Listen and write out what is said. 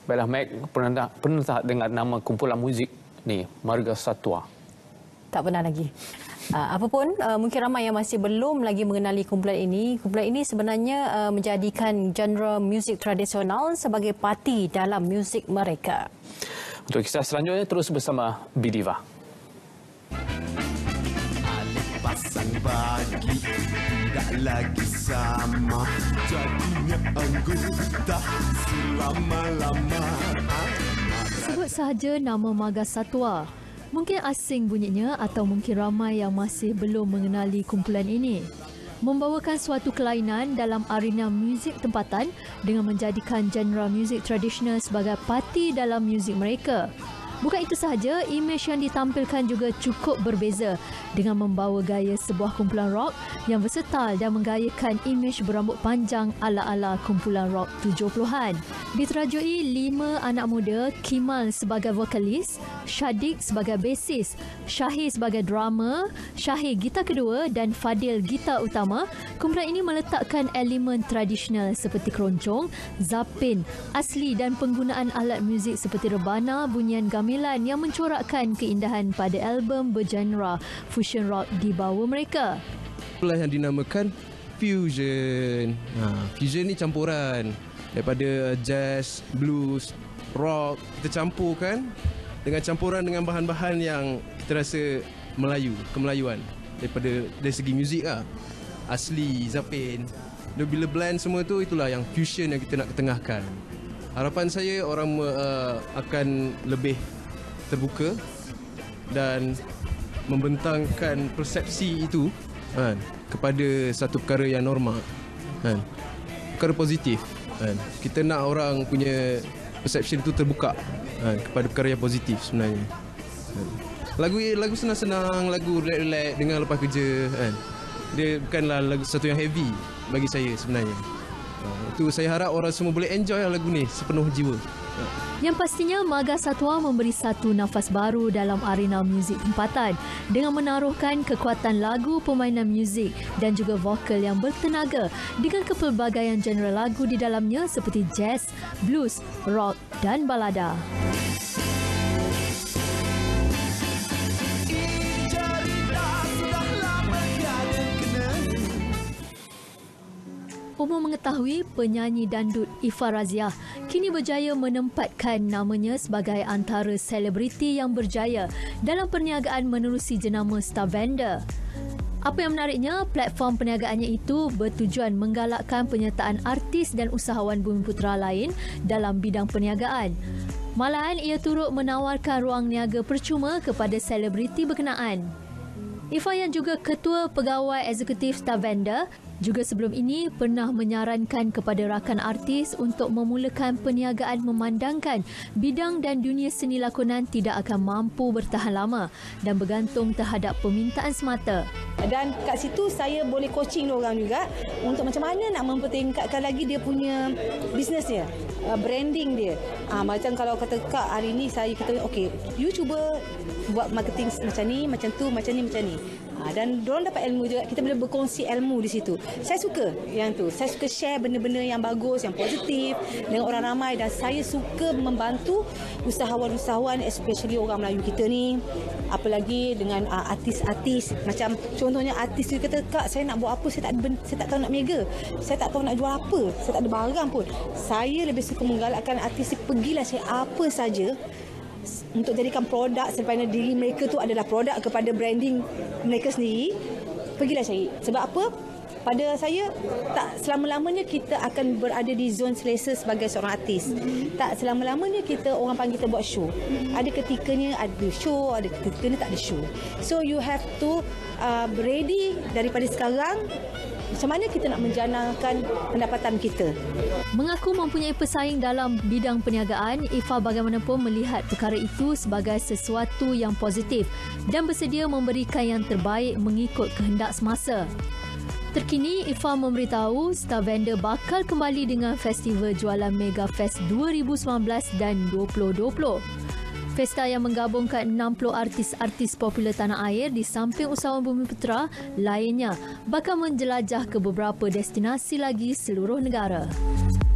Baiklah, Mac, pernah tak dengar nama kumpulan muzik ni, Marga Satwa? Tak pernah lagi. Apapun, mungkin ramai yang masih belum lagi mengenali kumpulan ini. Kumpulan ini sebenarnya menjadikan genre muzik tradisional sebagai parti dalam muzik mereka. Untuk kisah selanjutnya, terus bersama Bidiva. Pasang bagi tidak lagi sama, jadinya anggota selama-lama. Sebut sahaja nama Marga Satwa. Mungkin asing bunyinya atau mungkin ramai yang masih belum mengenali kumpulan ini. Membawakan suatu kelainan dalam arena muzik tempatan dengan menjadikan genre muzik tradisional sebagai parti dalam muzik mereka. Bukan itu sahaja, imej yang ditampilkan juga cukup berbeza dengan membawa gaya sebuah kumpulan rock yang versatile dan menggayakan imej berambut panjang ala-ala kumpulan rock 70-an. Diterajui 5 anak muda, Kimal sebagai vokalis, Syadik sebagai basis, Syahir sebagai drummer, Syahir gitar kedua dan Fadil gitar utama. Kumpulan ini meletakkan elemen tradisional seperti keroncong, zapin, asli dan penggunaan alat muzik seperti rebana, bunyian gamelan yang mencorakkan keindahan pada album bergenre fusion rock di bawah mereka. Itulah yang dinamakan fusion. Fusion ni campuran daripada jazz, blues, rock. Kita campurkan dengan campuran dengan bahan-bahan yang kita rasa Melayu, kemelayuan dari segi muzik lah. Asli, zapin. Bila blend semua tu, itulah yang fusion yang kita nak ketengahkan. Harapan saya orang akan lebih terbuka dan membentangkan persepsi itu kepada satu perkara yang normal, perkara positif. Kita nak orang punya perception itu terbuka kepada perkara yang positif sebenarnya. Lagu senang-senang, lagu relax-relax dengar lepas kerja. Dia bukanlah lagu satu yang heavy bagi saya sebenarnya. Itu saya harap orang semua boleh enjoy lagu ni sepenuh jiwa. Yang pastinya, Marga Satwa memberi satu nafas baru dalam arena muzik tempatan dengan menaruhkan kekuatan lagu, permainan muzik dan juga vokal yang bertenaga dengan kepelbagaian genre lagu di dalamnya seperti jazz, blues, rock dan balada. Umum mengetahui penyanyi dandut Ifah Raziah kini berjaya menempatkan namanya sebagai antara selebriti yang berjaya dalam perniagaan menerusi jenama Star Vendor. Apa yang menariknya, platform perniagaannya itu bertujuan menggalakkan penyertaan artis dan usahawan Bumiputera lain dalam bidang perniagaan. Malahan ia turut menawarkan ruang niaga percuma kepada selebriti berkenaan. Ifah yang juga Ketua Pegawai Eksekutif Star Vendor juga sebelum ini pernah menyarankan kepada rakan artis untuk memulakan perniagaan memandangkan bidang dan dunia seni lakonan tidak akan mampu bertahan lama dan bergantung terhadap permintaan semata. Dan kat situ saya boleh coaching orang juga untuk macam mana nak mempertingkatkan lagi dia punya bisnes dia, branding dia. Macam kalau kata Kak hari ni saya kata okey, you cuba buat marketing macam ni, macam tu, macam ni, macam ni. Dan diorang dapat ilmu juga. Kita boleh berkongsi ilmu di situ. Saya suka yang tu. Saya suka share benda-benda yang bagus, yang positif dengan orang ramai. Dan saya suka membantu usahawan-usahawan, especially orang Melayu kita ni. Apalagi dengan artis-artis. Macam contohnya artis tu kata, Kak saya nak buat apa, saya tak tahu nak mega. Saya tak tahu nak jual apa. Saya tak ada barang pun. Saya lebih suka menggalakkan artis, pergilah saya apa saja untuk jadikan produk selepas diri mereka tu adalah produk kepada branding mereka sendiri. Pergilah cari. Sebab apa? Pada saya, tak selama-lamanya kita akan berada di zon selesa sebagai seorang artis. Tak selama-lamanya orang panggil kita buat show. Ada ketikanya ada show, ada ketikanya tak ada show. So you have to ready daripada sekarang. Macam mana kita nak menjanakan pendapatan kita? Mengaku mempunyai pesaing dalam bidang perniagaan, Ifah bagaimanapun melihat perkara itu sebagai sesuatu yang positif dan bersedia memberikan yang terbaik mengikut kehendak semasa. Terkini, Ifah memberitahu Star Vendor bakal kembali dengan festival jualan Mega Fest 2019 dan 2020. Pesta yang menggabungkan 60 artis-artis popular tanah air di samping usahawan Bumiputera lainnya bakal menjelajah ke beberapa destinasi lagi seluruh negara.